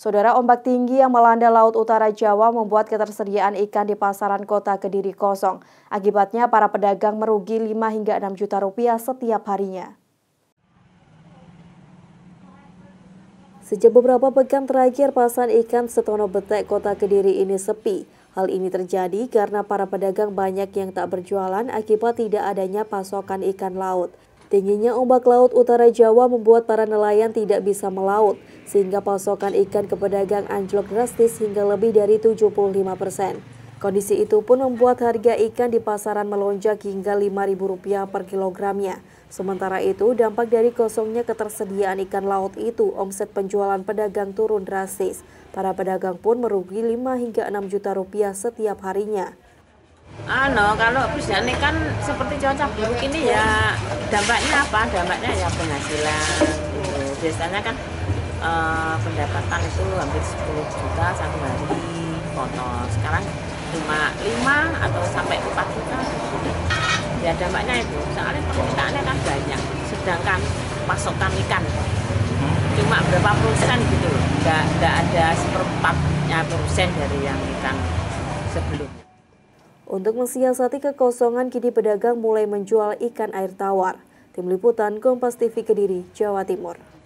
Saudara, ombak tinggi yang melanda laut utara Jawa membuat ketersediaan ikan di pasaran kota Kediri kosong. Akibatnya para pedagang merugi 5 hingga 6 juta rupiah setiap harinya. Sejak beberapa pekan terakhir, pasar ikan Setono Betek Kota Kediri ini sepi. Hal ini terjadi karena para pedagang banyak yang tak berjualan akibat tidak adanya pasokan ikan laut. Tingginya ombak laut utara Jawa membuat para nelayan tidak bisa melaut, sehingga pasokan ikan ke pedagang anjlok drastis hingga lebih dari 75%. Kondisi itu pun membuat harga ikan di pasaran melonjak hingga Rp5.000 per kilogramnya. Sementara itu, dampak dari kosongnya ketersediaan ikan laut itu, omset penjualan pedagang turun drastis. Para pedagang pun merugi 5 hingga 6 juta rupiah setiap harinya. Kalau perusahaan kan seperti cuaca buruk ini ya dampaknya apa? Dampaknya ya penghasilan gitu. Biasanya kan pendapatan itu hampir 10 juta satu hari kotor. Sekarang cuma 5 atau sampai 4 juta. Ya dampaknya itu, soalnya permintaannya kan banyak. Sedangkan pasokan ikan cuma berapa persen gitu loh. Nggak ada 1/4% dari yang ikan sebelumnya. Untuk mensiasati kekosongan, kini pedagang mulai menjual ikan air tawar. Tim Liputan Kompas TV Kediri, Jawa Timur.